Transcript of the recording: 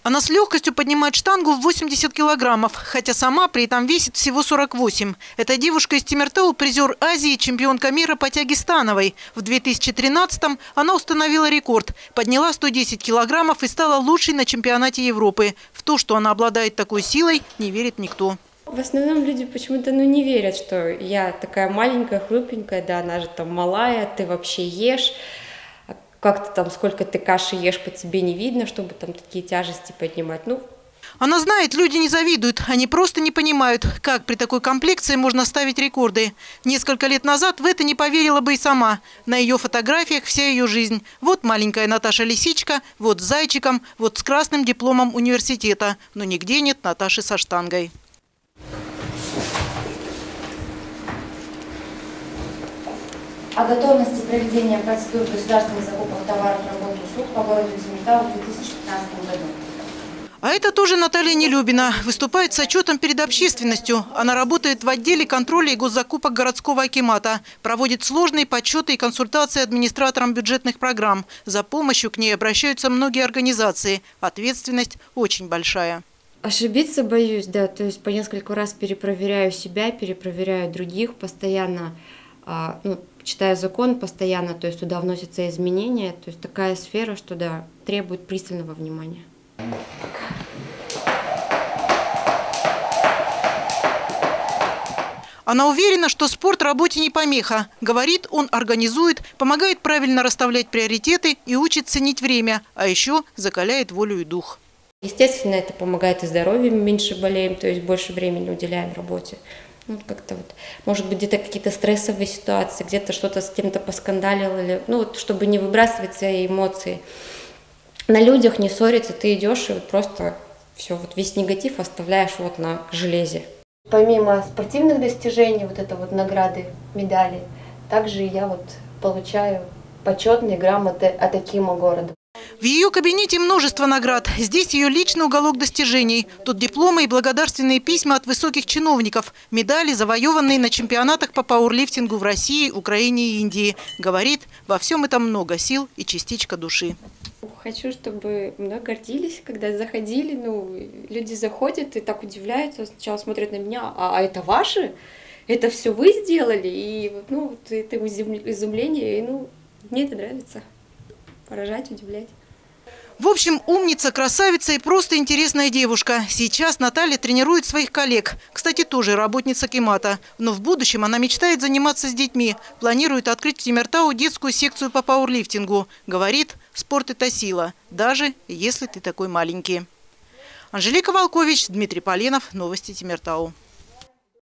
Она с легкостью поднимает штангу в 80 килограммов, хотя сама при этом весит всего 48. Эта девушка из Темиртау – призер Азии, чемпионка мира по тяге становой. В 2013-м она установила рекорд, подняла 110 килограммов и стала лучшей на чемпионате Европы. В то, что она обладает такой силой, не верит никто. В основном люди почему-то не верят, что я такая маленькая, хрупенькая, да, она же там малая, ты вообще ешь. Как ты там, сколько ты каши ешь, по тебе не видно, чтобы там такие тяжести поднимать. Она знает, люди не завидуют, они просто не понимают, как при такой комплекции можно ставить рекорды. Несколько лет назад в это не поверила бы и сама. На ее фотографиях вся ее жизнь. Вот маленькая Наташа Лисичка, вот с зайчиком, вот с красным дипломом университета. Но нигде нет Наташи со штангой. О готовности проведения процедур государственных закупок товаров, работ и услуг по городу Темиртау в 2015 году. А это тоже Наталья Нелюбина. Выступает с отчетом перед общественностью. Она работает в отделе контроля и госзакупок городского акимата. Проводит сложные подсчеты и консультации администраторам бюджетных программ. За помощью к ней обращаются многие организации. Ответственность очень большая. Ошибиться боюсь, да, то есть по несколько раз перепроверяю себя, перепроверяю других, постоянно читаю закон постоянно, то есть туда вносятся изменения, то есть такая сфера, что да, требует пристального внимания. Она уверена, что спорт работе не помеха. Говорит, он организует, помогает правильно расставлять приоритеты и учит ценить время, а еще закаляет волю и дух. Естественно, это помогает и здоровью, меньше болеем, то есть больше времени уделяем работе. Как-то может быть, где-то какие-то стрессовые ситуации, где-то что-то с кем-то поскандалил, или, чтобы не выбрасывать свои эмоции. На людях не ссориться, ты идешь и просто все, весь негатив оставляешь на железе. Помимо спортивных достижений, награды, медали, также я получаю почетные грамоты от Акима города. В ее кабинете множество наград. Здесь ее личный уголок достижений. Тут дипломы и благодарственные письма от высоких чиновников. Медали, завоеванные на чемпионатах по пауэрлифтингу в России, Украине и Индии. Говорит, во всем этом много сил и частичка души. Хочу, чтобы мной гордились, когда заходили. Люди заходят и так удивляются. Сначала смотрят на меня, а это ваше? Это все вы сделали? И это изумление. И, мне это нравится. Поражать, удивлять. В общем, умница, красавица и просто интересная девушка. Сейчас Наталья тренирует своих коллег. Кстати, тоже работница акимата. Но в будущем она мечтает заниматься с детьми. Планирует открыть в Темиртау детскую секцию по пауэрлифтингу. Говорит, спорт – это сила, даже если ты такой маленький. Анжелика Волкович, Дмитрий Поленов. Новости Темиртау.